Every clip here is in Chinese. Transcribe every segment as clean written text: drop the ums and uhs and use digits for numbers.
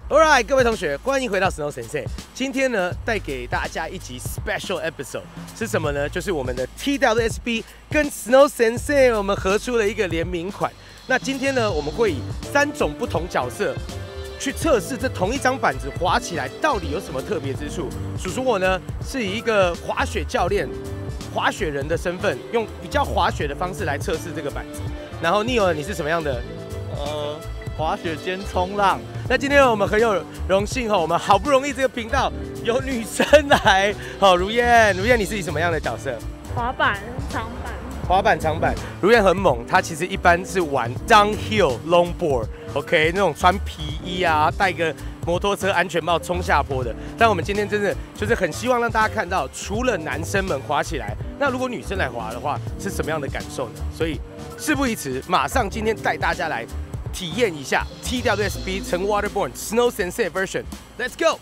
Alright， 各位同学，欢迎回到 Snow Sensei。今天呢，带给大家一集 special episode 是什么呢？就是我们的 TWSB 跟 Snow Sensei 我们合出了一个联名款。那今天呢，我们会以3种不同角色去测试这同一张板子滑起来到底有什么特别之处。叔叔我呢，是以一个滑雪教练、滑雪人的身份，用比较滑雪的方式来测试这个板子。然后 Neil， 你是什么样的？ 滑雪兼冲浪。 那今天我们很有荣幸我们好不容易这个频道有女生来，如燕，你是以什么样的角色？ 滑板长板。 滑板长板，如燕很猛，她其实一般是玩 downhill longboard，OK， 那种穿皮衣啊，戴个摩托车安全帽冲下坡的。但我们今天真的就是很希望让大家看到，除了男生们滑起来，那如果女生来滑的话，是什么样的感受呢？所以事不宜迟，马上今天带大家来体验一下 TWSB 乘 Waterborne Snow Sensei version。Let's go！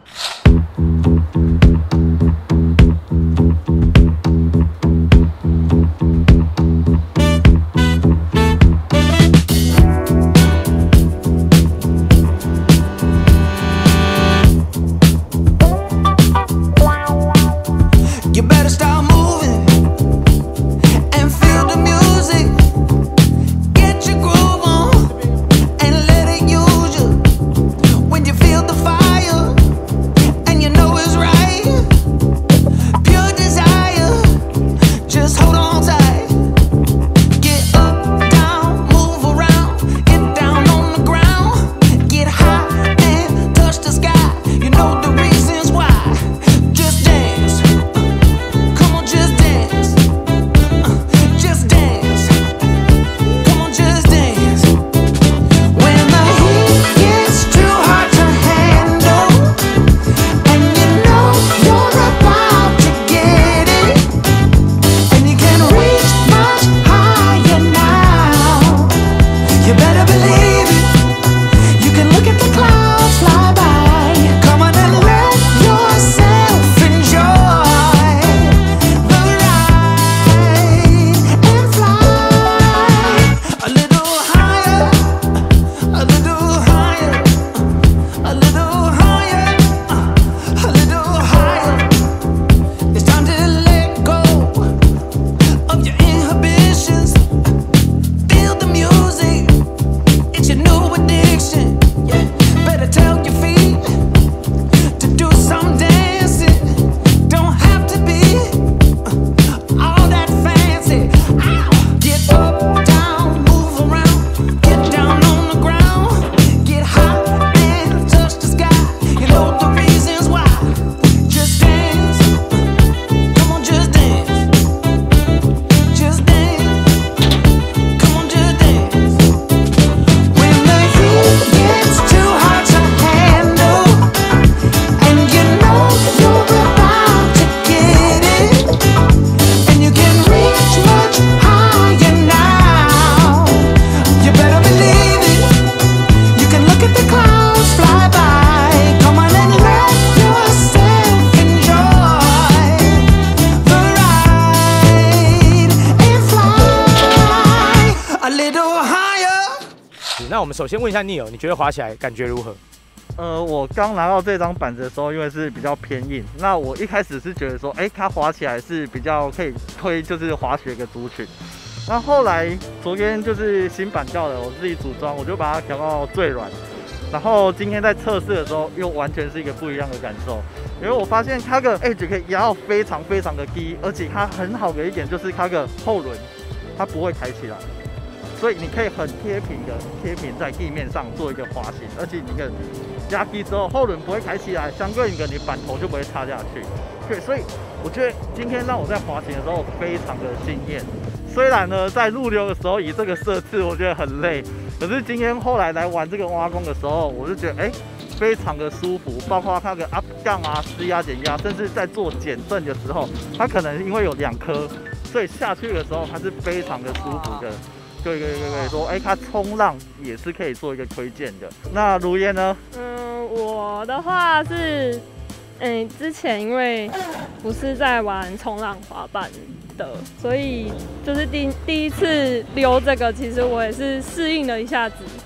那我们首先问一下 Neil， 你觉得滑起来感觉如何？ 我刚拿到这张板子的时候，因为是比较偏硬，那我一开始是觉得说，它滑起来是比较可以推，就是滑雪的族群。那后来昨天就是新板掉了，我自己组装，我就把它调到最软。然后今天在测试的时候，又完全是一个不一样的感受，因为我发现它的 edge 可以压到非常非常的低，而且它很好的一点就是它的后轮它不会抬起来。所以你可以很贴平在地面上做一个滑行，而且你的压低之后后轮不会抬起来，相对你板头就不会插下去。对，所以我觉得今天让我在滑行的时候非常的惊艳。虽然呢在入溜的时候以这个设置我觉得很累，可是今天后来来玩这个挖工的时候，我就觉得非常的舒服，包括它的 up 杠啊、施压、减压，甚至在做减震的时候，它可能因为有2颗，所以下去的时候它是非常的舒服的。对，说，它冲浪也是可以做一个推荐的。那如烟呢？ 我的话是，之前因为不是在玩冲浪滑板的，所以就是第一次溜这个，其实我也是适应了一下子。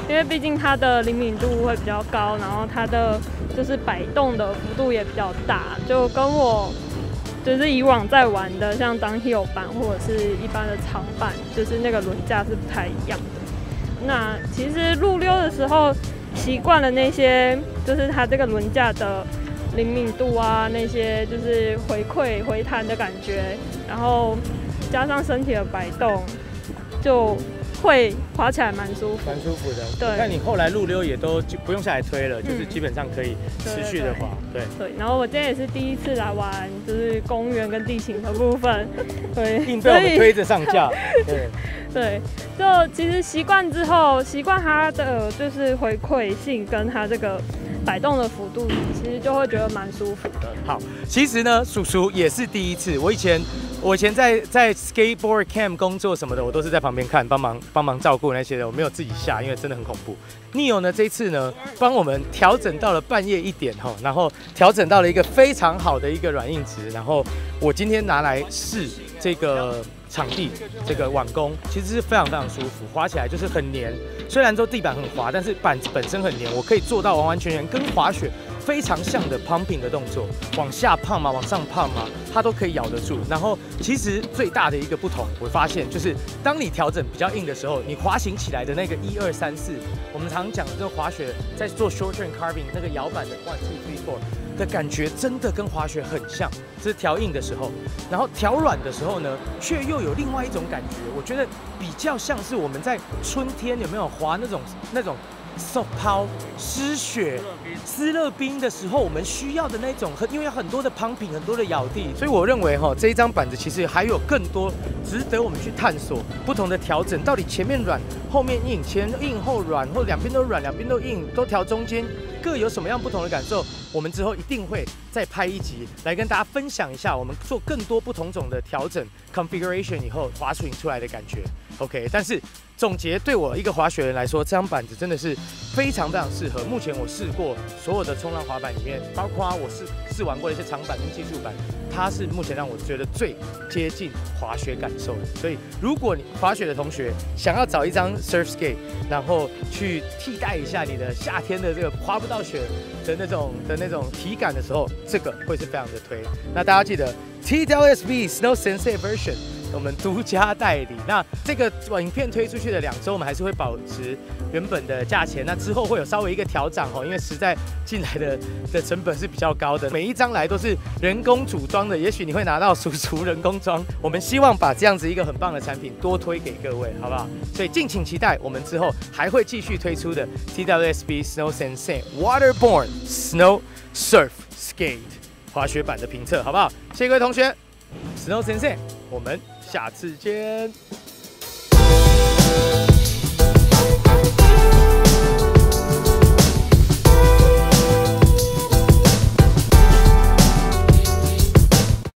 因为毕竟它的灵敏度会比较高，然后它的就是摆动的幅度也比较大，就跟我就是以往在玩的像downhill板或者是一般的长板，就是那个轮架是不太一样的。那其实路溜的时候习惯了那些，就是它这个轮架的灵敏度啊，那些就是回馈回弹的感觉，然后加上身体的摆动，就会滑起来蛮舒服， 蛮舒服的。 对， 那你后来路溜也都不用下来推了，就是基本上可以持续的滑。对。 对，然后我今天也是第一次来玩，就是公园跟地形的部分，对， 硬被我们推着上架。对。 对，就其实习惯之后，习惯它的就是回馈性跟它这个摆动的幅度，其实就会觉得蛮舒服的。 好，其实呢，叔叔也是第一次。我以前在 skateboard camp 工作什么的，我都是在旁边看，帮忙照顾那些的，我没有自己下，因为真的很恐怖。Neo 呢，这一次呢，帮我们调整到了半夜1点哈，然后调整到了一个非常好的一个软硬值，然后我今天拿来试这个场地，这个碗工其实是非常非常舒服，滑起来就是很黏。虽然说地板很滑，但是板子本身很黏，我可以做到完完全全跟滑雪非常像的 pumping 的动作，往下pump嘛，往上pump嘛，它都可以咬得住。然后其实最大的一个不同，我发现就是当你调整比较硬的时候，你滑行起来的那个1、2、3、4，我们常讲的这个滑雪在做 short turn carving 那个摇板的1、2、3、4的感觉，真的跟滑雪很像。这是调硬的时候，然后调软的时候呢，却又有另外一种感觉。我觉得比较像是我们在春天有没有滑那种手抛湿雪、斯乐冰的时候，我们需要的那种因为有很多的 pumping， 很多的咬地，所以我认为这一张板子其实还有更多值得我们去探索不同的调整，到底前面软、后面硬，前硬后软，或两边都软、两边都硬，都调中间，各有什么样不同的感受？我们之后一定会再拍一集来跟大家分享一下，我们做更多不同种的调整 configuration 以后滑出来的感觉。OK， 但是总结对我一个滑雪人来说，这张板子真的是非常非常适合。目前我试过所有的冲浪滑板里面，包括我试玩过的一些长板跟技术板，它是目前让我觉得最接近滑雪感受的。所以如果你滑雪的同学想要找一张 surf skate， 然后去替代一下你的夏天的这个滑不到雪的那种体感的时候，这个会是非常的推。那大家记得 TWSB Snow Sensei Version。我们独家代理，那这个影片推出去的2周，我们还是会保持原本的价钱。那之后会有稍微一个调整因为实在进来的成本是比较高的，每一张来都是人工组装的，也许你会拿到叔叔人工装。我们希望把这样子一个很棒的产品多推给各位，好不好？所以敬请期待我们之后还会继续推出的 TWSB Snow Sensei Waterborne Snow Surf Skate 滑雪板的评测，好不好？谢谢各位同学 ，Snow Sensei，我们下次见。